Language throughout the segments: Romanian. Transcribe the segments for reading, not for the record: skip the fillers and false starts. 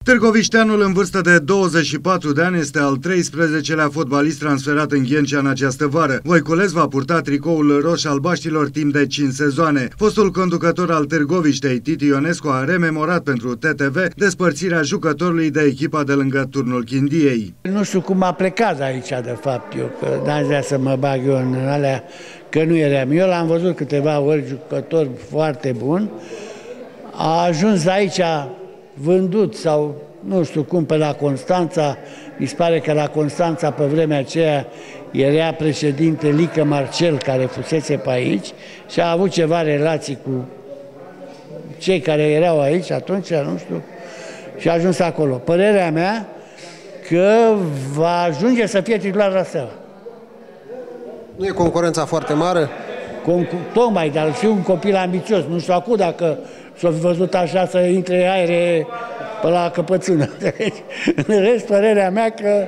Târgovișteanul în vârstă de 24 de ani este al 13-lea fotbalist transferat în Ghencea în această vară. Voiculescu va purta tricoul roș-albaștilor timp de 5 sezoane. Fostul conducător al Târgoviștei, Titi Ionescu, a rememorat pentru TTV despărțirea jucătorului de echipa de lângă turnul Chindiei. Nu știu cum a plecat aici, de fapt, eu, că n-aș vrea să mă bag eu în alea, că nu eram. Eu l-am văzut câteva ori, jucător foarte bun. A ajuns aici vândut sau nu știu cum pe la Constanța, mi se pare că la Constanța pe vremea aceea era președinte Lică Marcel, care fusese pe aici și a avut ceva relații cu cei care erau aici atunci, nu știu, și a ajuns acolo. Părerea mea că va ajunge să fie titular la Steaua. Nu e concurența foarte mare? Tocmai, dar și un copil ambițios. Nu știu acum dacă s-a văzut așa să intre aere pe la căpățână. În rest, părerea mea că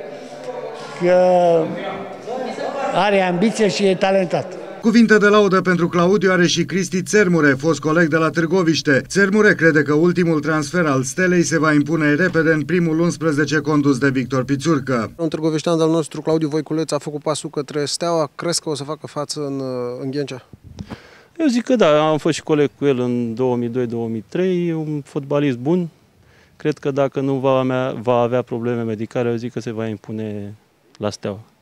are ambiție și e talentat. Cuvinte de laudă pentru Claudiu are și Cristi Țermure, fost coleg de la Târgoviște. Țermure crede că ultimul transfer al Stelei se va impune repede în primul 11 condus de Victor Pițurcă. Un târgoviștean al nostru, Claudiu Voiculescu, a făcut pasul către Steaua. Crezi că o să facă față în Ghencea? Eu zic că da, am fost și coleg cu el în 2002-2003, un fotbalist bun. Cred că dacă nu va avea probleme medicale, eu zic că se va impune la Steaua.